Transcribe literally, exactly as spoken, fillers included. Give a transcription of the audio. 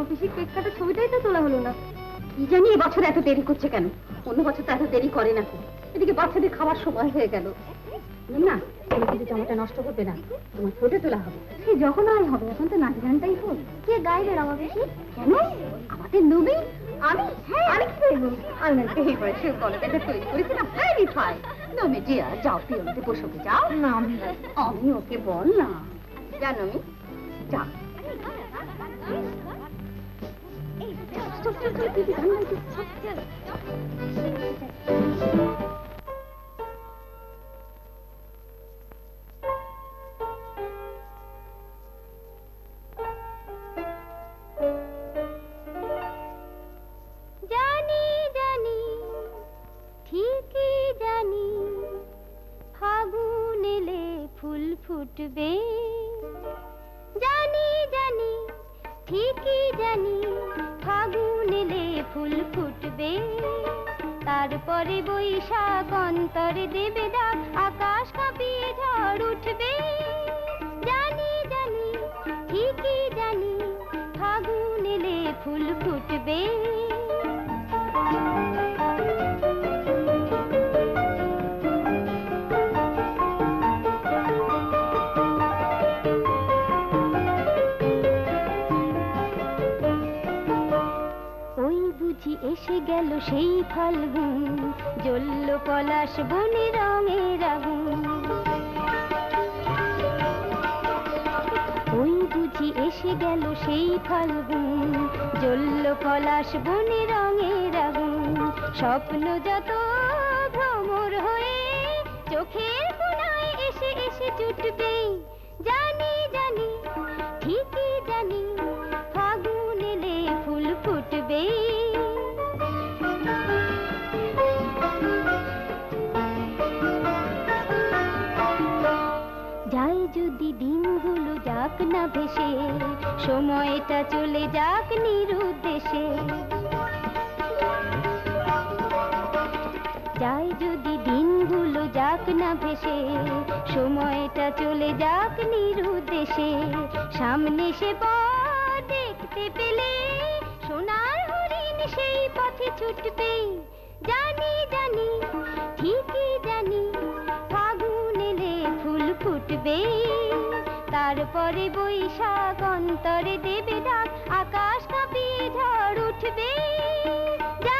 পিসি cake কাটা ছবিটাই তো তোলা হলো না। কি জানি এবছর এত দেরি করছে কেন? অন্য বছর তো এত দেরি করে না। এদিকে বাচ্চাদের খাওয়ার সময় হয়ে গেল। না তুমি কিন্তু জামাটা নষ্ট করবে না, তোমার ফটো তোলা হবে। সে যখন আর হবে, এখন তো নাচ গানটাই হোক। কে গাইবে আমার পিসি? কেন? আমাদের নবী। আমি? হ্যাঁ আমি কি করবো? আমি না এই বয়সে কলেজটা তৈরি করেছিলাম। Very fine. নবী জিয়া যাও, পিয়নতে বসে যাও না। আমি ওকে বল না। জানো আমি যা জানি জানি ঠিকই জানি ফাগুন এলে ফুল ফুটবে। জানি জানি ঠিকই জানি ফাগুন এলে ফুল ফুটবে। তারপরে বৈশাখ অন্তরে দেবে ডাক, আকাশ কাঁপিয়ে ঝড় উঠবে। জানি জানি ঠিকই জানি ফাগুন এলে ফুল ফুটবে। এসে গেল সেই ফাল্গুন, জ্বলল পলাশ বনে রঙের আগুন। ওই বুঝি এসে গেল সেই ফাল্গুন, জ্বলল পলাশ বনে রঙের আগুন। স্বপ্ন যত ভ্রমর হয়ে চোখের কোণায় এসে এসে জুটবে। জানি জানি ঠিকই জানি ফাগুন এলে ফুল ফুটবে। যায় যদি দিনগুলো যাক না ভেসে, সময়টা চলে যাক নিরুদ্দেশে। যায় যদি দিনগুলো যাক না ভেসে, সময়টা চলে যাক নিরুদ্দেশে। সামনে সে পথ দেখতে পেলে সোনার হরিণ সেই পথে ছুটবে। জানি জানি ঠিকই জানি ফাগুন এলে ফুল ফুটবে। তারপরে বৈশাখ অন্তরে দেবে ডাক, আকাশ কাঁপিয়ে ঝড় উঠবে।